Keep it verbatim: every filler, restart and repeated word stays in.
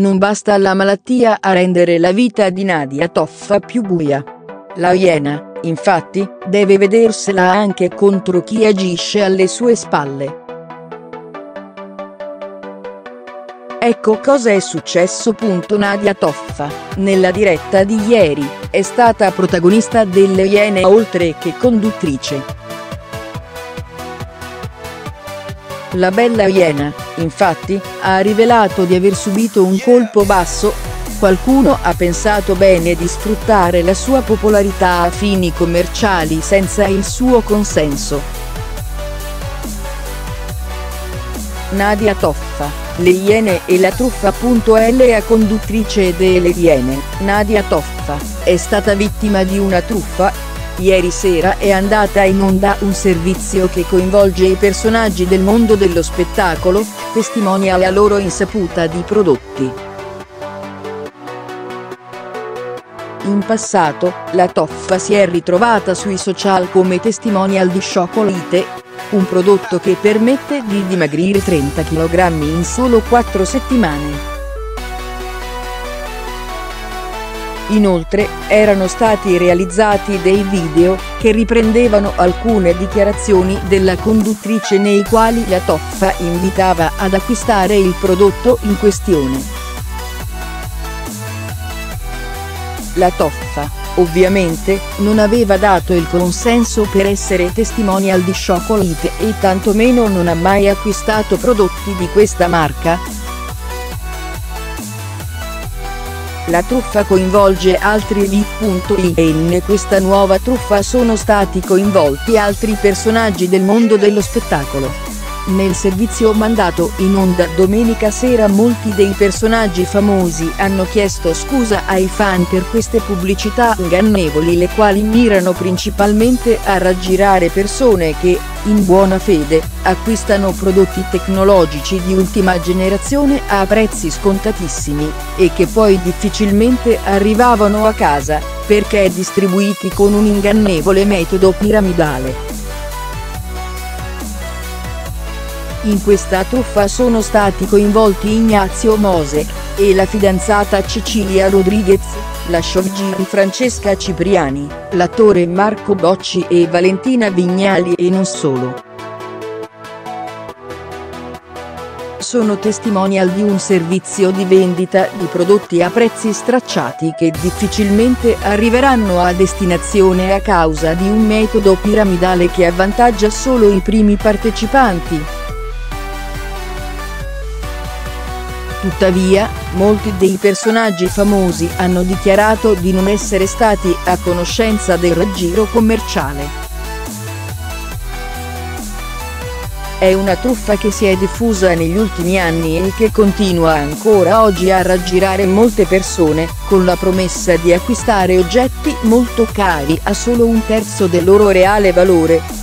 non basta la malattia a rendere la vita di Nadia Toffa più buia. La Iena, infatti, deve vedersela anche contro chi agisce alle sue spalle. Ecco cosa è successo. Nadia Toffa, nella diretta di ieri, è stata protagonista delle Iene oltre che conduttrice. La bella Iena, infatti, ha rivelato di aver subito un colpo basso. Qualcuno ha pensato bene di sfruttare la sua popolarità a fini commerciali senza il suo consenso. Nadia Toffa, le Iene e la truffa. La conduttrice delle Iene, Nadia Toffa, è stata vittima di una truffa. Ieri sera è andata in onda un servizio che coinvolge i personaggi del mondo dello spettacolo, testimonial a loro insaputa di prodotti. In passato, la Toffa si è ritrovata sui social come testimonial di Chocolate, un prodotto che permette di dimagrire trenta chilogrammi in solo quattro settimane. Inoltre, erano stati realizzati dei video, che riprendevano alcune dichiarazioni della conduttrice nei quali la Toffa invitava ad acquistare il prodotto in questione. La Toffa, ovviamente, non aveva dato il consenso per essere testimonial di Chocolate e tantomeno non ha mai acquistato prodotti di questa marca. La truffa coinvolge altri V I. In questa nuova truffa sono stati coinvolti altri personaggi del mondo dello spettacolo. Nel servizio mandato in onda domenica sera molti dei personaggi famosi hanno chiesto scusa ai fan per queste pubblicità ingannevoli, le quali mirano principalmente a raggirare persone che, in buona fede, acquistano prodotti tecnologici di ultima generazione a prezzi scontatissimi, e che poi difficilmente arrivavano a casa, perché distribuiti con un ingannevole metodo piramidale. In questa truffa sono stati coinvolti Ignazio Mose e la fidanzata Cecilia Rodriguez, la showgirl Francesca Cipriani, l'attore Marco Bocci e Valentina Vignali e non solo. Sono testimonial di un servizio di vendita di prodotti a prezzi stracciati che difficilmente arriveranno a destinazione a causa di un metodo piramidale che avvantaggia solo i primi partecipanti. Tuttavia, molti dei personaggi famosi hanno dichiarato di non essere stati a conoscenza del raggiro commerciale. È una truffa che si è diffusa negli ultimi anni e che continua ancora oggi a raggirare molte persone, con la promessa di acquistare oggetti molto cari a solo un terzo del loro reale valore.